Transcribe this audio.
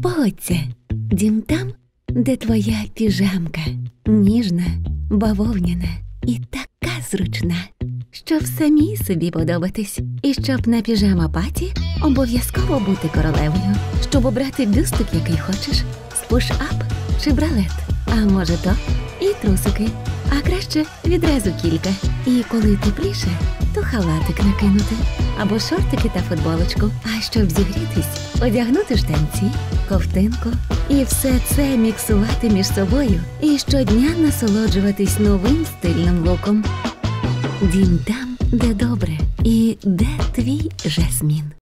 Погодься, дім там, де твоя піжамка ніжна, бавовняна і така зручна, щоб самій собі подобатись. І щоб на піжама-паті обов'язково бути королевою. Щоб обрати бюстик, який хочеш, з пуш-ап чи бралет. А може топ і трусики. А краще відразу кілька. І коли тепліше, то халатик накинути. Або шортики та футболочку. А щоб зігрітись, одягнути штанці, ковтинку. І все це міксувати між собою. І щодня насолоджуватись новим стильним луком. Дім там, де добре. І де твій Жасмін.